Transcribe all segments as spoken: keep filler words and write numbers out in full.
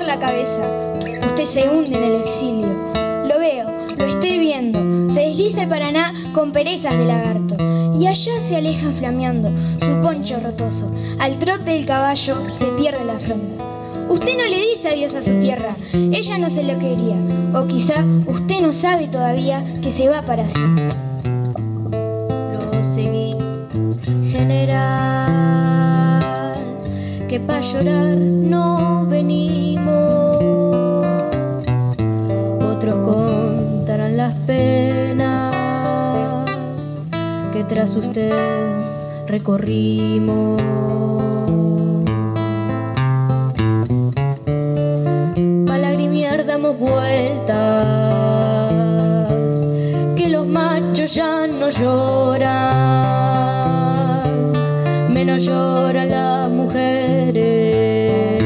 la cabeza. Usted se hunde en el exilio. Lo veo, lo estoy viendo. Se desliza el Paraná con perezas de lagarto. Y allá se alejan flameando su poncho rotoso. Al trote del caballo se pierde la fronda. Usted no le dice adiós a su tierra, ella no se lo quería. O quizá usted no sabe todavía que se va para siempre. Lo seguimos, general, que pa' llorar no venimos. Otros contarán las penas que tras usted recorrimos. Pa' lagrimiar damos vueltas, que los machos ya no lloran, menos lloran las mujeres,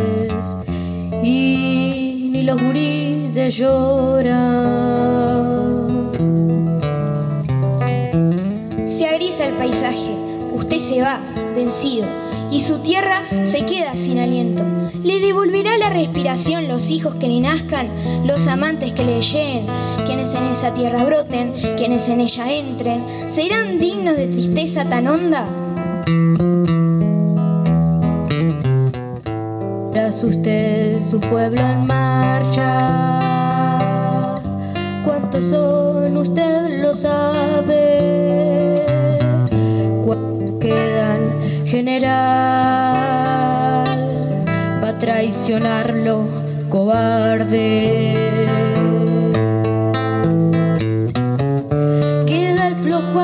y ni los gurises lloran. Se agrisa el paisaje, usted se va, vencido, y su tierra se queda sin aliento. Le devolverá la respiración los hijos que le nazcan, los amantes que le lleguen, quienes en esa tierra broten, quienes en ella entren. ¿Serán dignos de tristeza tan honda? Tras usted su pueblo en marcha, ¿cuántos son? Usted lo sabe. ¿Cuántos quedan, general, pa' traicionarlo, cobarde? Queda el flojo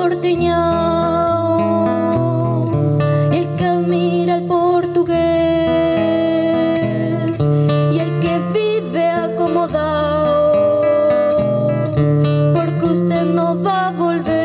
aporteñao, el que mira al portugués, y el que vive acomodado, porque usted no va a volver.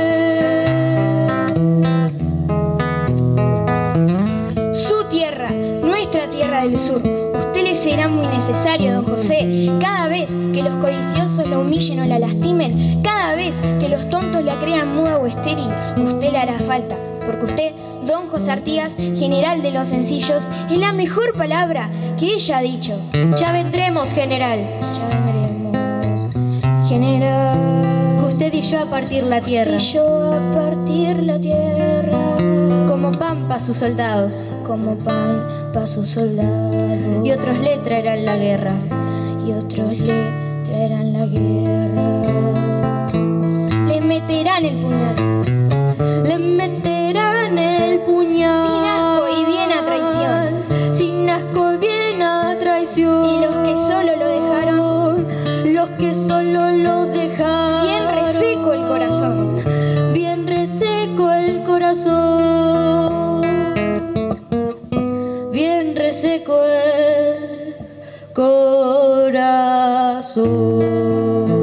Su tierra, nuestra tierra del sur, usted le será muy necesario, don José. Cada vez que los codiciosos lo humillen o la lastimen, cada vez que los tontos la crean muda o estéril, usted le hará falta, porque usted, don José Artigas, general de los sencillos, es la mejor palabra que ella ha dicho. Ya vendremos, general. Ya vendremos, general. Que usted y yo a partir la tierra, Y yo a partir la tierra, como pan pa' sus soldados, como pan pa' sus soldados. y otros le traerán la guerra. Y otros le traerán la guerra. Le meterán el puñal, Le meterán el puñal, sin asco y bien a traición. sin asco y bien a traición. Y los que solo lo dejaron, los que solo lo dejaron, bien reseco el corazón, bien reseco el corazón, bien reseco el corazón.